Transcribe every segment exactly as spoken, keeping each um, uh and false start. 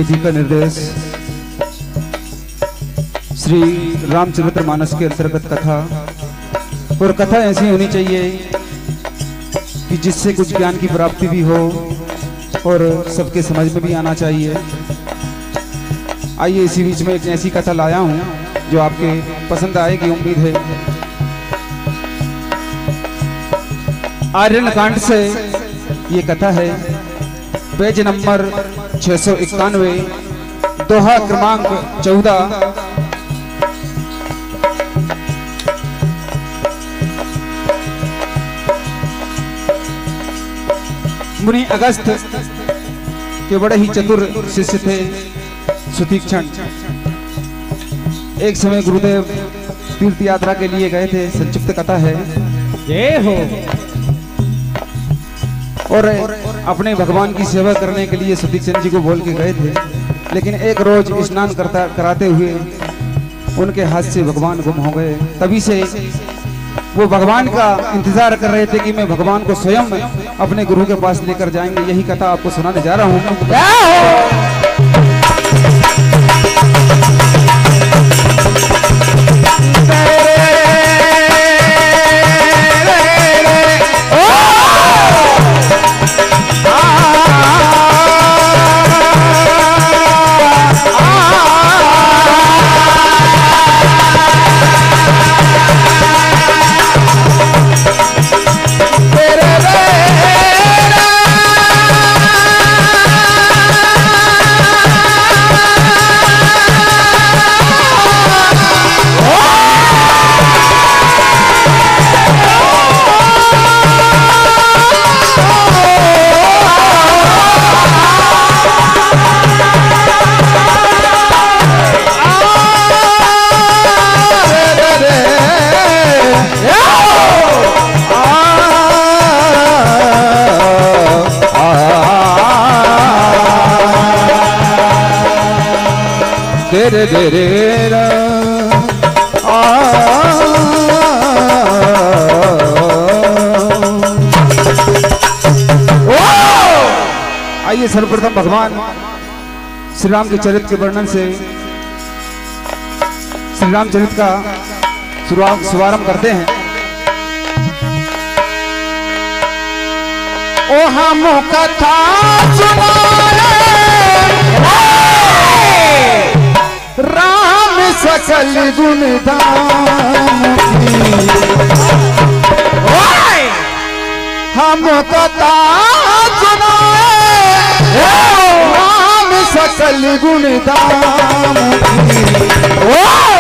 जी का निर्देश श्री रामचरित्र मानस के अंतर्गत कथा, और कथा ऐसी होनी चाहिए कि जिससे कुछ ज्ञान की प्राप्ति भी हो और सबके समझ में भी आना चाहिए। आइए इसी बीच में एक ऐसी कथा लाया हूँ जो आपके पसंद आएगी, उम्मीद है। आर्यन कांड से ये कथा है, पेज नंबर छह सौ इक्यानवे, दोहा क्रमांक चौदह। मुनि अगस्त के बड़े ही चतुर शिष्य थे सुतीक्षण। एक समय गुरुदेव तीर्थ यात्रा के लिए गए थे, संक्षिप्त कथा है। जय हो। और अपने भगवान की सेवा करने के लिए सुतीक्षण जी को बोल के गए थे, लेकिन एक रोज स्नान करता कराते हुए उनके हाथ से भगवान गुम हो गए। तभी से वो भगवान का इंतजार कर रहे थे कि मैं भगवान को स्वयं अपने गुरु के पास लेकर जाएंगे। यही कथा आपको सुनाने जा रहा हूँ। तेरे तेरे आ आइए सर्वप्रथम भगवान श्री राम के चरित्र के वर्णन से श्री राम चरित्र का शुभारंभ करते हैं। ओ हम कथा सुनाए राम सकल गुण धाम की, हम कथा सुनाए राम सकल गुण धाम की।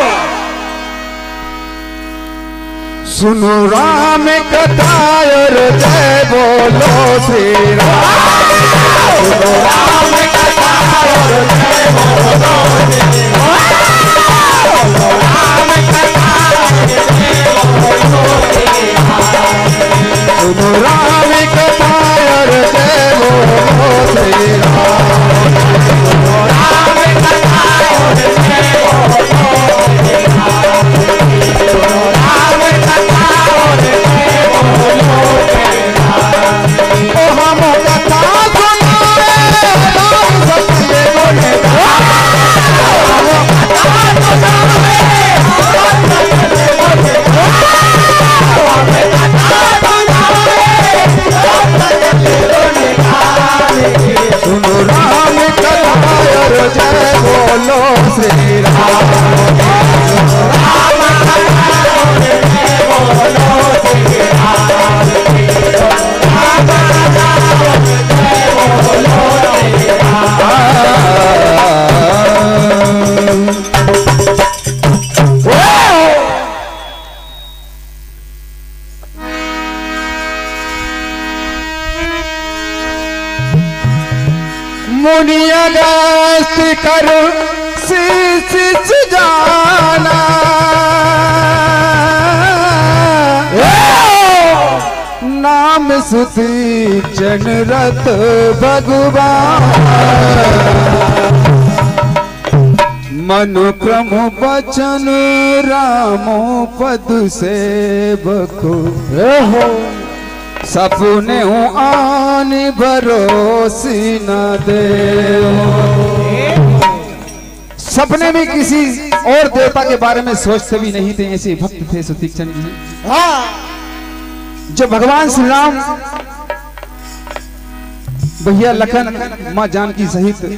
सुनो राम कथा और जय बोलो श्री राम। सुनो राम कथा और जय बोलो श्री राम। सुनो राम कथा और जय बोलो श्री राम। सुनो राम कथा और जय बोलो श्री राम। सुनो राम कथा और जय बोलो श्री राम। सुनो राम कथा और जय बोलो श्री राम। ओ हम कथा सुनाए राम सकल गुण धाम। हम कथा सुनाए राम सकल गुण धाम। हम कथा सुनाए राम सकल गुण धाम। सुनो राम कथा और जय बोलो श्री राम। सुनो राम कथा और जय बोलो श्री राम। राम कथा और जय बोलो श्री राम। मुनि अगस्त कर शीश जाना, नाम सुतीक्षण रत भगवान। मनु क्रम बचन रामो पद सेवक हो। सपने हूँ आन भरोसी न दे। सपने में किसी और देवता के बारे में सोचते भी नहीं थे, ऐसे भक्त थे सुतीक्षण जी। जो भगवान श्री राम भैया लखन मां जानकी सहित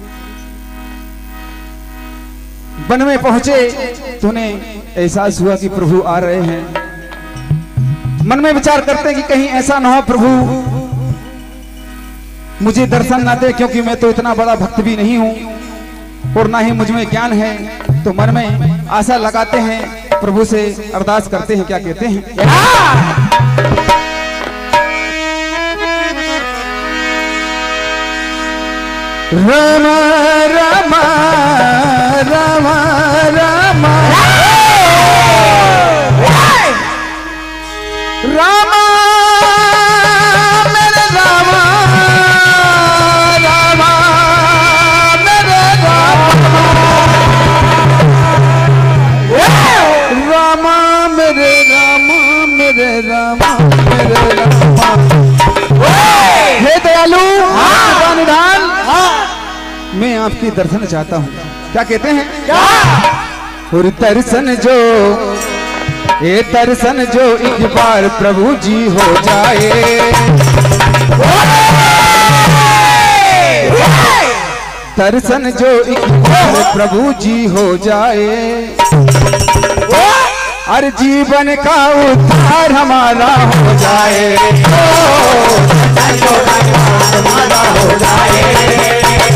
वन में पहुंचे तो उन्हें एहसास हुआ कि प्रभु आ रहे हैं। मन में विचार करते हैं कि कहीं ऐसा ना हो प्रभु मुझे दर्शन ना दे, क्योंकि मैं तो इतना बड़ा भक्त भी नहीं हूं और ना ही मुझ में ज्ञान है। तो मन में आशा लगाते हैं, प्रभु से अरदास करते हैं। क्या कहते हैं? राम राम राम राम राम मेरे राम राम मेरे राम राम मेरे राम मेरे राम मेरे राम। हे दयालु निधान, मैं आपकी दर्शन चाहता हूँ। क्या कहते हैं? और दर्शन जो ये दर्शन जो एक बार प्रभु जी हो जाए, दर्शन जो एक बार प्रभु जी हो जाए, हर जीवन का उद्धार हमारा हो जाए, हमारा हो जाए।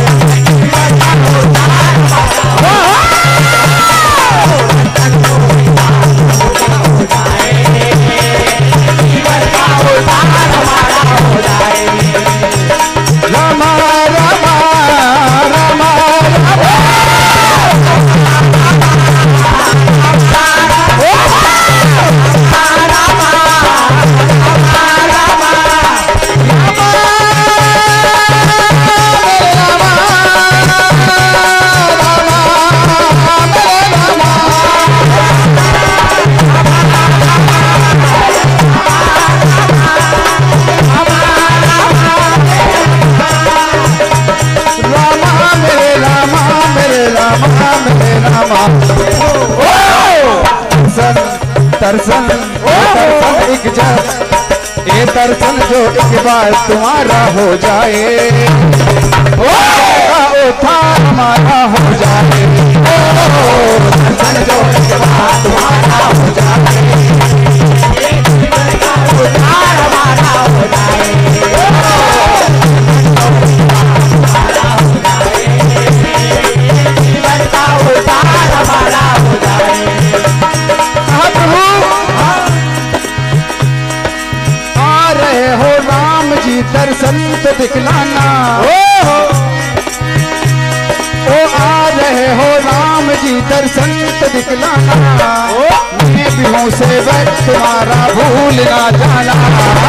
दर्शन दर्शन एक जब ये दर्शन जो एक बार तुम्हारा हो जाए, उद्धार हमारा हो जाए। दर्शन जो एक बार तुम्हारा हो जाए, उद्धार हमारा हो जाए। उद्धार हमारा हो जाए। आ रहे हो राम जी दर्शन तो दिखलाना, ओ ओ आ रहे हो राम जी दर्शन तो दिखलाना, मैं भी हूँ सेवक तुम्हारा भूल ना जाना।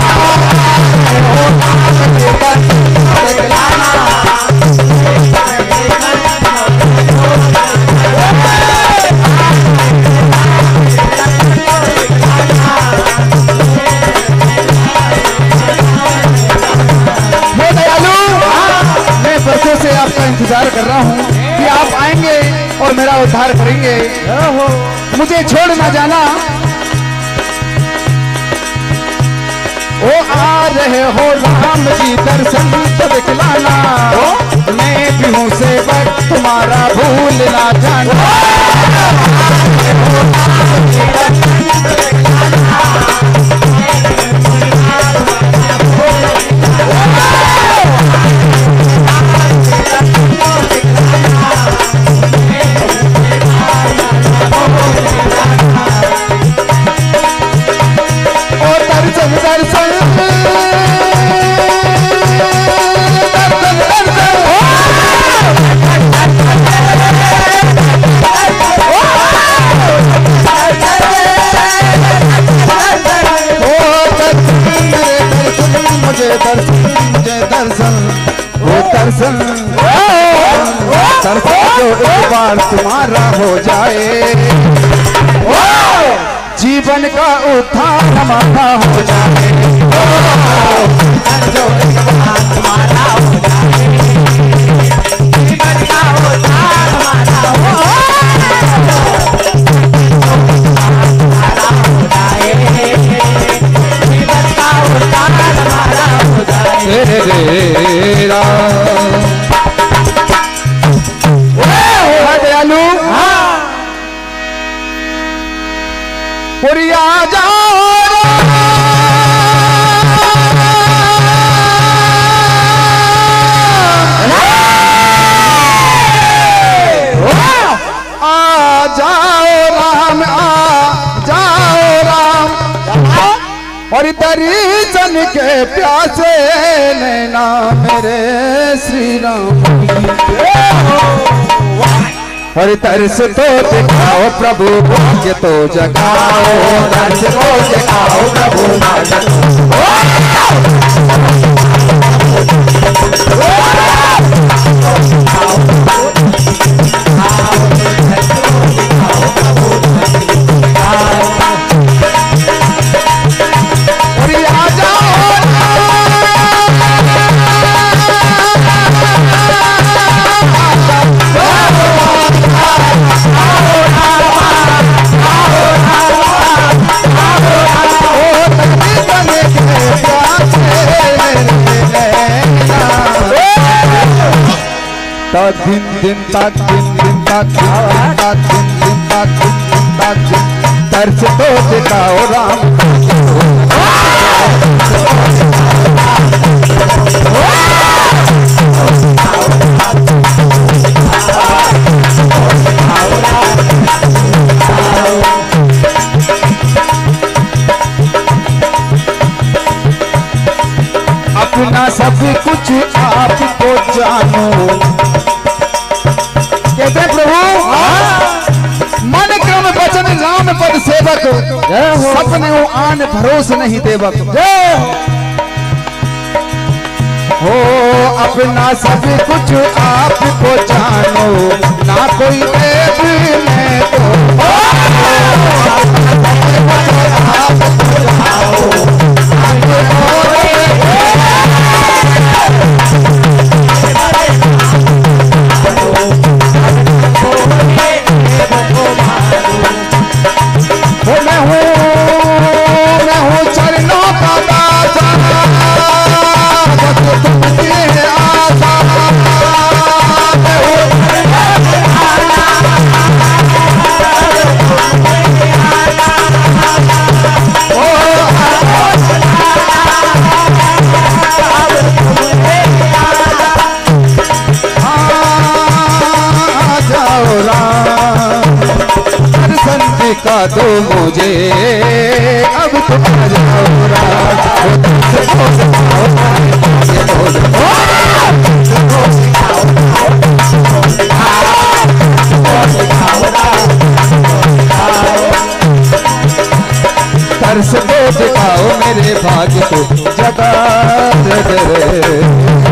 बरसों से आपका इंतजार कर रहा हूँ कि आप आएंगे और मेरा उद्धार करेंगे। मुझे छोड़ ना जाना। ओ आ रहे हो राम जी दर्शन तो दिखलाना, मैं भी हूँ सेवक तुम्हारा भूल ना जाना। दर्शन दर्शन जो एक बार तुम्हारा हो जाए, जीवन का उद्धार हमारा हो जाए। जो इकबाल तुम्हारा हो जाए, जीवन का उद्धार हमारा हो, तुम्हारा हो जाए, जीवन का उद्धार हमारा हो जाए। दयालु पुरी आ जाओ आ जाओ राम, आ जाओ राम, और दर्शन के प्यासे नैना मेरे श्री राम, और तरस तो दिखाओ प्रभु भाग्य तो जगाओ, तरस तो दिखाओ प्रभु भाग्य दिन दिन तक दिन दिन तक दिन दिन तक दिन दिन तक तरस तो दिखाओ राम, अपना सब कुछ आपको जानो, कहते प्रभु मन क्रम वचन राम पद सेवक, सपने हो आन भरोस नहीं देवक, हो अपना सब कुछ आपको जानो, ना कोई देव में तो का दो मुझे, अब तो आ जाओ तरस को दिखाओ मेरे भाग्य को जगा दे।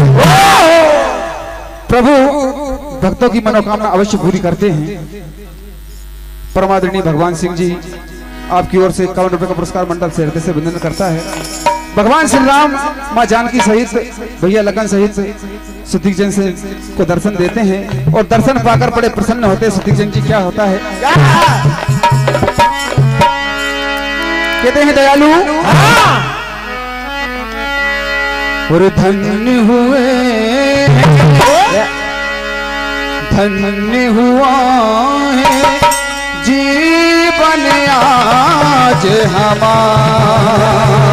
प्रभु भक्तों की मनोकामना अवश्य पूरी करते हैं। परमादरणीय भगवान सिंह जी आपकी ओर से इक्यावन रुपए का पुरस्कार मंडल से हृदय से वंदन करता है। भगवान श्री राम माँ जानकी सहित भैया लगन सहित सुधीक जैन से को दर्शन देते हैं और दर्शन पाकर बड़े प्रसन्न होते हैं। सुधीक जैन जी क्या होता है, कहते हैं दयालु और धन्य हुए धन्य हुआ है जीवन आज हमारा,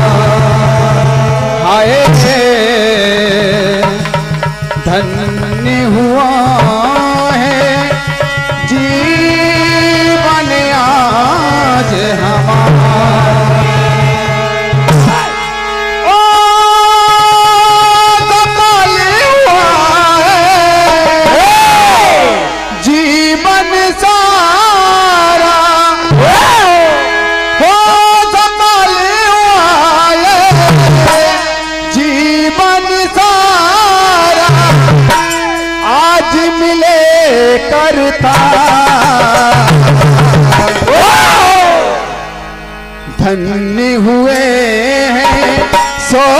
धन्य हुआ है जीवन आज हमारा। ओ कमाल हुआ है जीवन सारा, हो कमाल हुआ है जीवन सारा, आज मिले करता धन्य हुए हैं सौ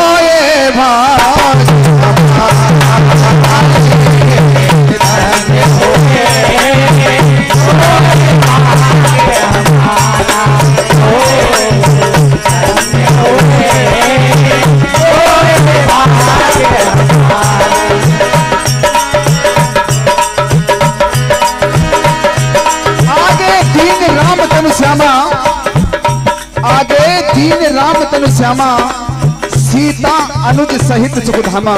श्यामा, आगे दीन राम तनु श्यामा, सीता अनुज सहित सुखधामा।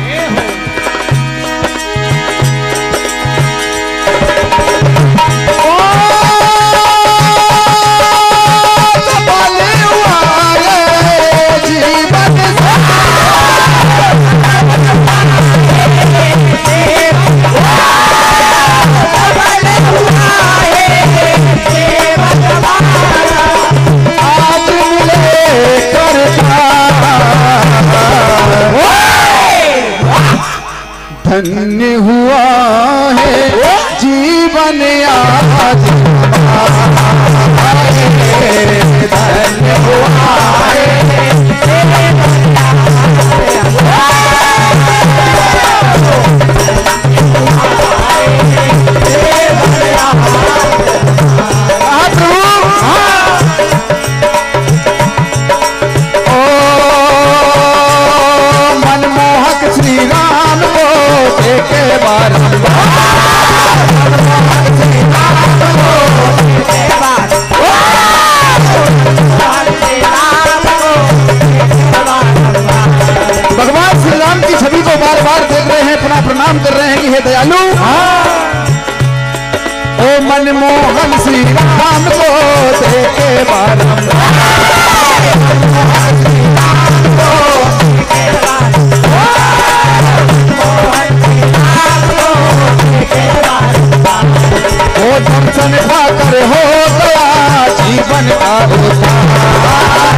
धन्य हुआ है जीवन आज, धन्य हुआ है मनमोहक श्री राम को देखे बारंबार, भगवान श्री राम की छवि को बार बार देख रहे हैं, पुनः प्रणाम कर रहे हैं कि हे दयालु, ओ मनमोहन श्री राम को देखे बारंबार, वो दर्शन पाकर हो गया जीवन का उद्धार,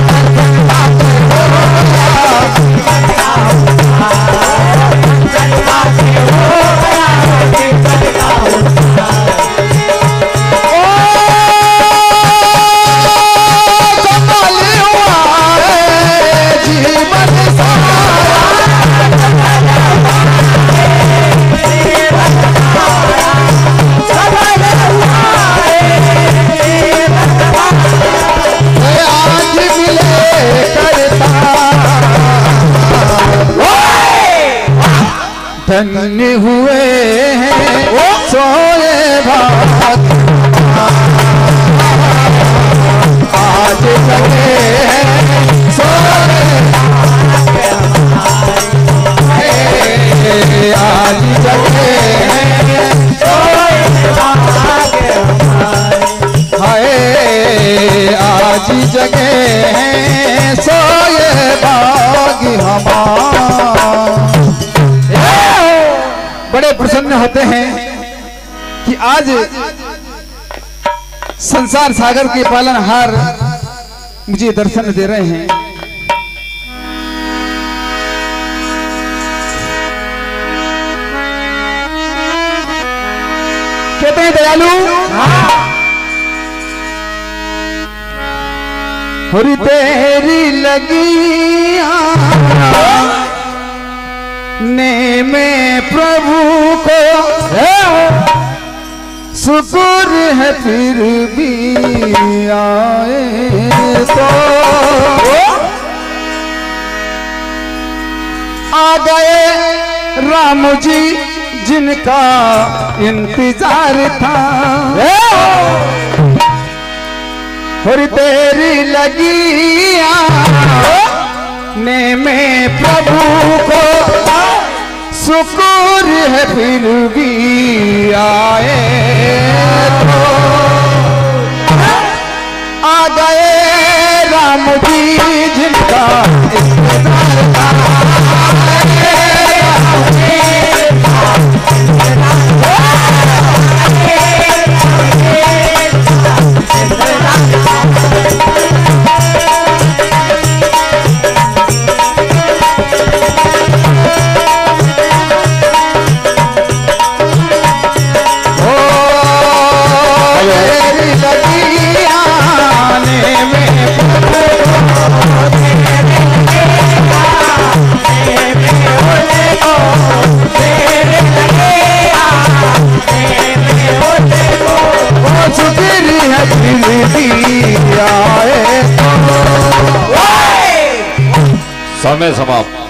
धन्य हुए हैं सोए भाग, आज जगे हैं सोए, आज जगे हैं सोए हाय, आज जगे हैं सोए भाग हमारा। बड़े प्रसन्न होते हैं कि आज संसार सागर के पालनहार मुझे दर्शन दे रहे हैं। कहते हैं दयालु, हरि तेरी लगी ने में प्रभु को शुक्र है फिर भी आए तो, आ गए राम जी जिनका इंतजार था, और तेरी लगी ने में प्रभु को शुक्र है फिर भी आए तो, आ गए राम जी जिनका इंतजार था, समय समाप्त।